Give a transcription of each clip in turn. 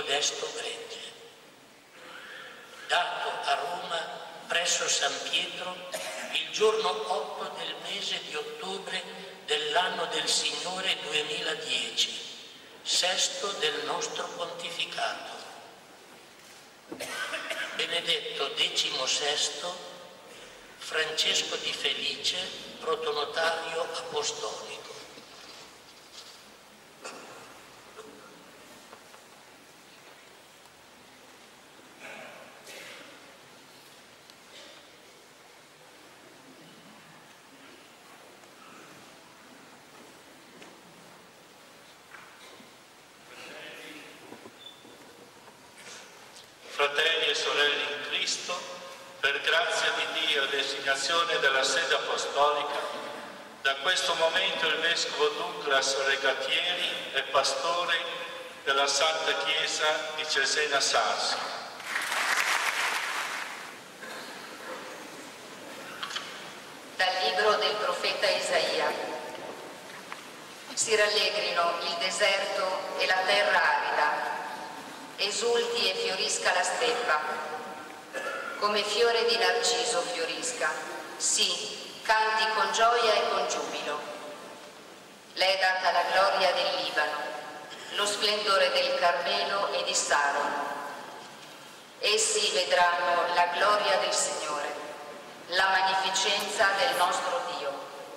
modesto gregge. Dato a Roma presso San Pietro il giorno 8 del mese di ottobre dell'anno del Signore 2010, sesto del nostro pontificato. Benedetto XVI, Francesco di Felice, protonotario apostolico. Fratelli e sorelle in Cristo, per grazia di Dio e designazione della sede apostolica, da questo momento il Vescovo Douglas Regatieri è pastore della Santa Chiesa di Cesena Sarsi. Dal libro del profeta Isaia. Si rallegrino il deserto e la terra arida, esulti e fiorisca la steppa, come fiore di narciso fiorisca, sì, canti con gioia e con giubilo. Le è data la gloria del Libano, lo splendore del Carmelo e di Saron. Essi vedranno la gloria del Signore, la magnificenza del nostro Dio.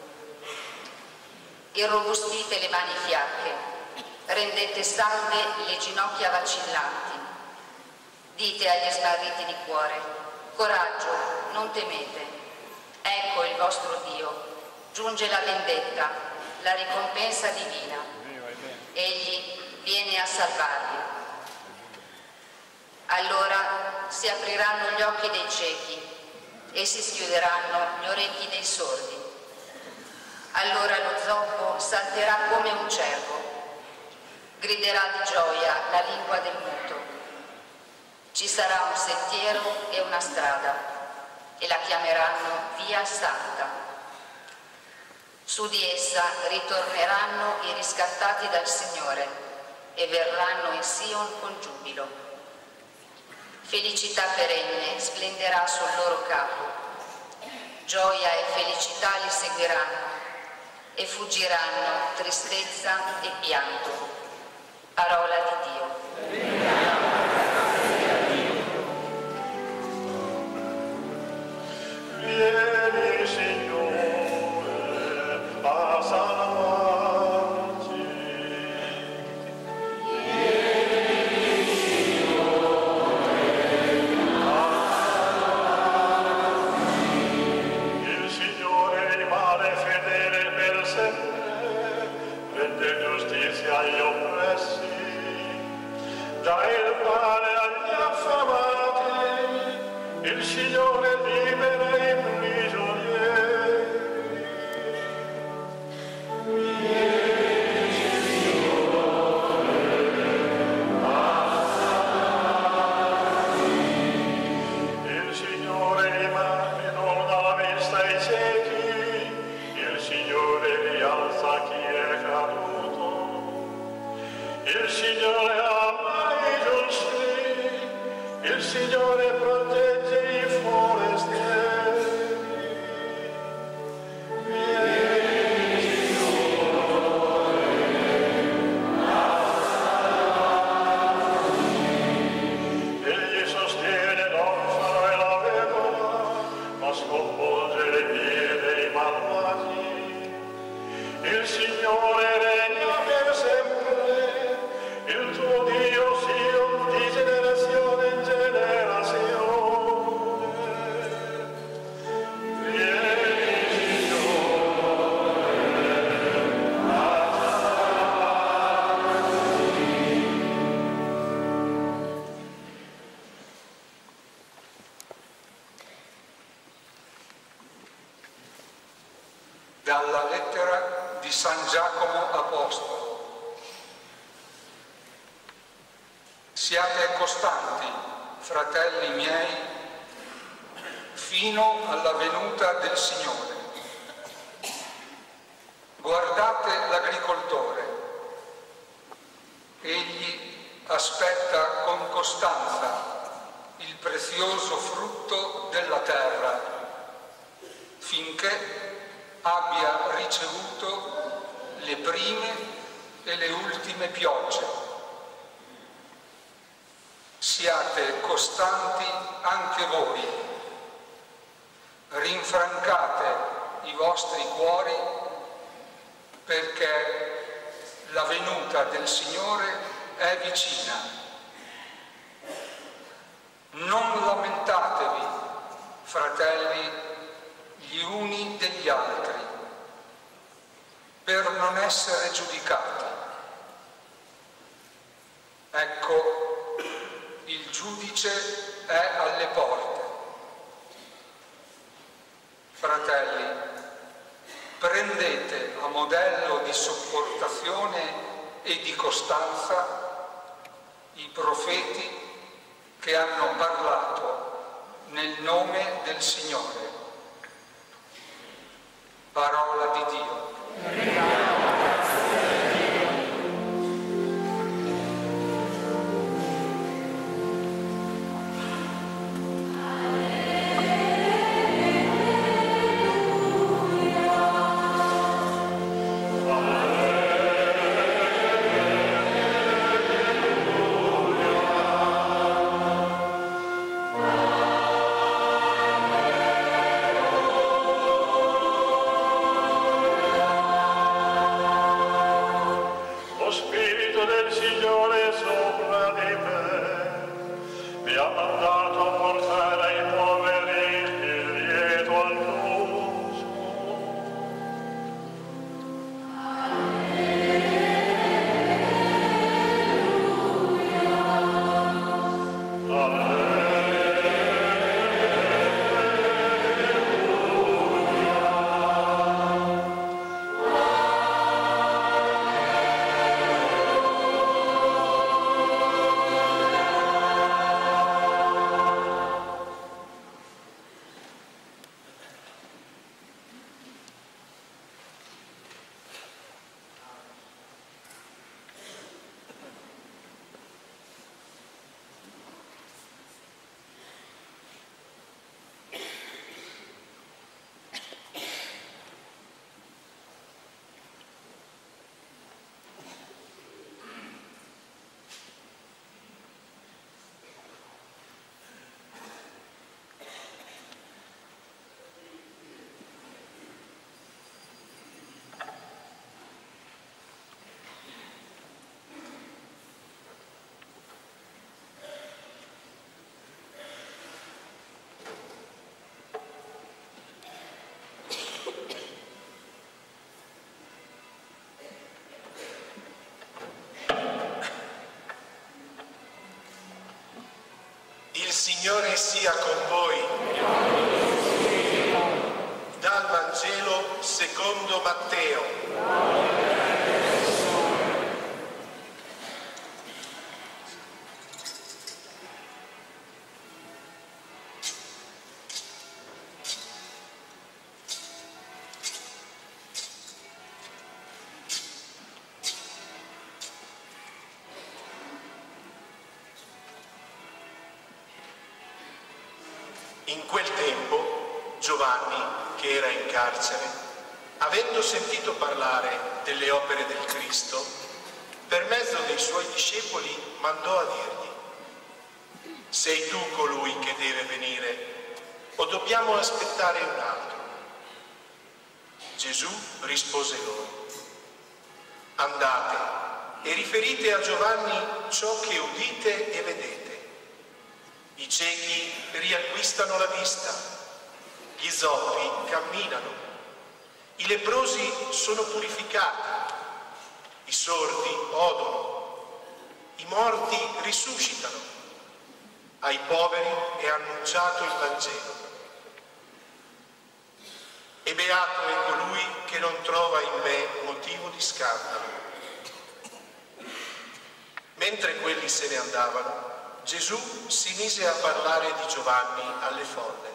Irrobustite le mani fiacche, rendete salde le ginocchia vacillanti. Dite agli smarriti di cuore: coraggio, non temete. Ecco il vostro Dio. Giunge la vendetta, la ricompensa divina. Egli viene a salvarvi. Allora si apriranno gli occhi dei ciechi e si schiuderanno gli orecchi dei sordi. Allora lo zoppo salterà come un cervo. Griderà di gioia la lingua del muto. Ci sarà un sentiero e una strada, e la chiameranno Via Santa. Su di essa ritorneranno i riscattati dal Signore e verranno in Sion con giubilo. Felicità perenne splenderà sul loro capo. Gioia e felicità li seguiranno e fuggiranno tristezza e pianto. Parola di Dio. Vieni, Signore, a salvarci. Vieni, Signore, a salvarci. Il Signore rimane fedele per sempre, rende giustizia agli oppressi. Dà il pane agli affamati, il Signore libera i prigionieri. Vieni, Signore, a salvarci. Il Signore rimane non dalla vista ai ciechi, il Signore rialza chi è caduto. Il Signore ama i giusti, il Signore protegge i forestieri. Vieni, Signore, a salvarci. Egli sostiene l'orfano e la vedova, ma sconvolge le vie dei malvagi. Il Signore regna per sempre, il tuo Dio Sion di generazione in generazione. Vieni, Signore, a salvarci. Dalla lettera di San Giacomo Apostolo. Siate costanti, fratelli miei, fino alla venuta del Signore. Guardate l'agricoltore. Egli aspetta con costanza il prezioso frutto della terra, finché abbia ricevuto le prime e le ultime piogge. Siate costanti anche voi, rinfrancate i vostri cuori, perché la venuta del Signore è vicina. Non lamentatevi, fratelli, gli uni degli altri, per non essere giudicati. Ecco, il giudice è alle porte. Fratelli, prendete a modello di sopportazione e di costanza i profeti che hanno parlato nel nome del Signore. Parola di Dio. Il Signore sia con voi. Dal Vangelo secondo Matteo. In quel tempo Giovanni, che era in carcere, avendo sentito parlare delle opere del Cristo, per mezzo dei suoi discepoli mandò a dirgli: sei tu colui che deve venire o dobbiamo aspettare un altro? Gesù rispose loro: andate e riferite a Giovanni ciò che udite e vedete. I ciechi riacquistano la vista, gli zoppi camminano, i leprosi sono purificati, i sordi odono, i morti risuscitano, ai poveri è annunciato il Vangelo. E beato è colui che non trova in me motivo di scandalo. Mentre quelli se ne andavano, Gesù si mise a parlare di Giovanni alle folle.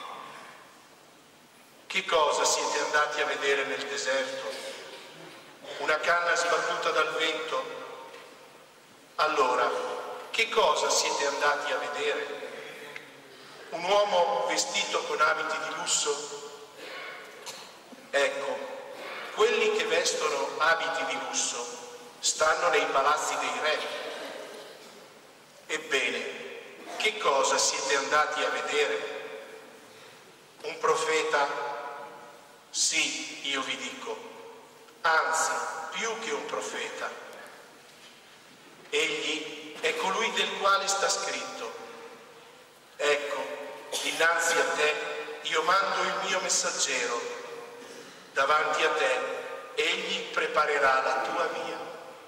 Che cosa siete andati a vedere nel deserto? Una canna sbattuta dal vento? Allora, che cosa siete andati a vedere? Un uomo vestito con abiti di lusso? Ecco, quelli che vestono abiti di lusso stanno nei palazzi dei re. Ebbene, che cosa siete andati a vedere? Un profeta? Sì, io vi dico, anzi, più che un profeta. Egli è colui del quale sta scritto: ecco, dinanzi a te io mando il mio messaggero, davanti a te egli preparerà la tua via.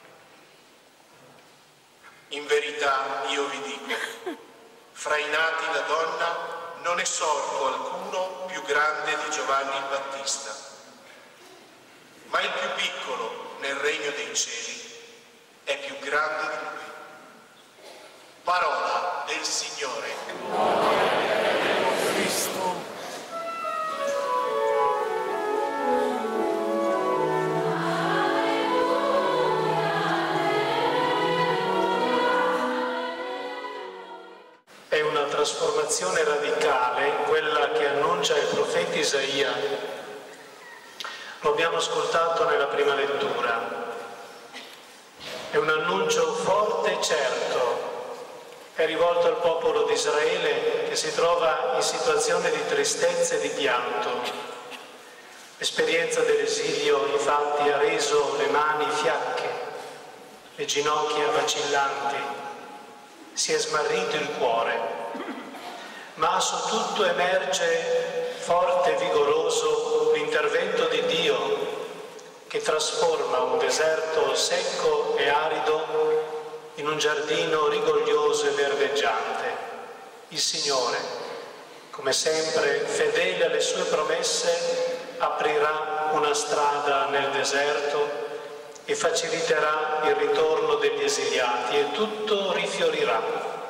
In verità io vi dico, fra i nati da donna non è sorto alcuno più grande di Giovanni il Battista, ma il più piccolo nel regno dei cieli è più grande di lui. Parola del Signore. È una trasformazione radicale quella che annuncia il profeta Isaia. Lo abbiamo ascoltato nella prima lettura. È un annuncio forte e certo. È rivolto al popolo di Israele che si trova in situazione di tristezza e di pianto. L'esperienza dell'esilio infatti ha reso le mani fiacche, le ginocchia vacillanti. Si è smarrito il cuore, ma su tutto emerge forte e vigoroso l'intervento di Dio che trasforma un deserto secco e arido in un giardino rigoglioso e verdeggiante. Il Signore, come sempre fedele alle sue promesse, aprirà una strada nel deserto e faciliterà il ritorno degli esiliati e tutto rifiorirà.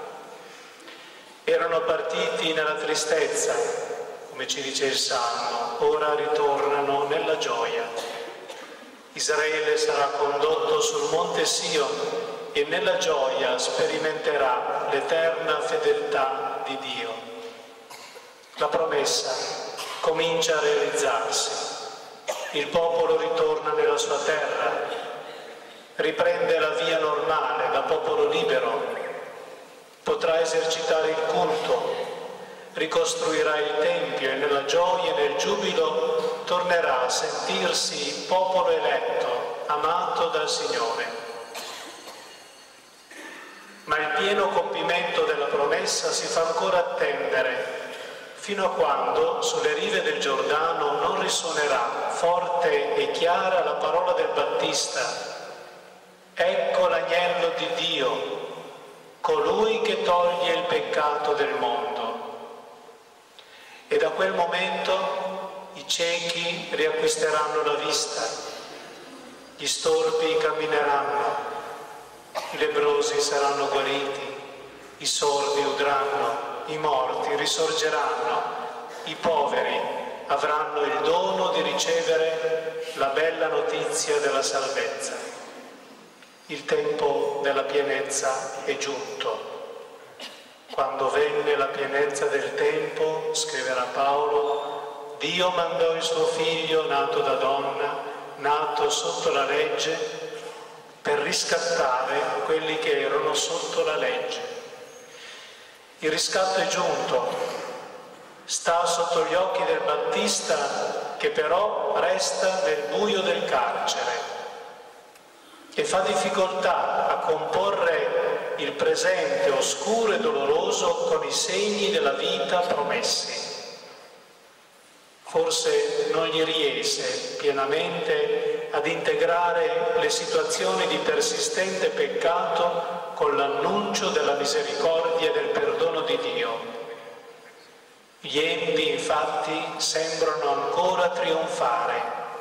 Erano partiti nella tristezza, come ci dice il Salmo, ora ritornano nella gioia. Israele sarà condotto sul monte Sion e nella gioia sperimenterà l'eterna fedeltà di Dio. La promessa comincia a realizzarsi. Il popolo ritorna nella sua terra, riprende la via normale da popolo libero, potrà esercitare il culto, ricostruirà il Tempio e nella gioia e nel giubilo tornerà a sentirsi popolo eletto, amato dal Signore. Ma il pieno compimento della promessa si fa ancora attendere, fino a quando sulle rive del Giordano non risuonerà forte e chiara la parola del Battista: ecco l'agnello di Dio, colui che toglie il peccato del mondo. E da quel momento i ciechi riacquisteranno la vista, gli storpi cammineranno, i lebbrosi saranno guariti, i sordi udranno, i morti risorgeranno, i poveri avranno il dono di ricevere la bella notizia della salvezza. Il tempo della pienezza è giunto. Quando venne la pienezza del tempo, scriverà Paolo, Dio mandò il suo figlio nato da donna, nato sotto la legge, per riscattare quelli che erano sotto la legge. Il riscatto è giunto, sta sotto gli occhi del Battista, che però resta nel buio del carcere e fa difficoltà a comporre il presente oscuro e doloroso con i segni della vita promessi. Forse non gli riesce pienamente ad integrare le situazioni di persistente peccato con l'annuncio della misericordia e del perdono di Dio. Gli empi, infatti, sembrano ancora trionfare.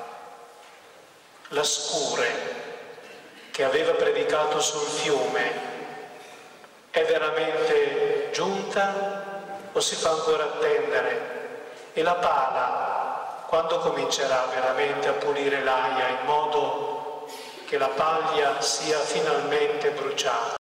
La scure che aveva predicato sul fiume è veramente giunta o si fa ancora attendere? E la pala, quando comincerà veramente a pulire l'aia in modo che la paglia sia finalmente bruciata?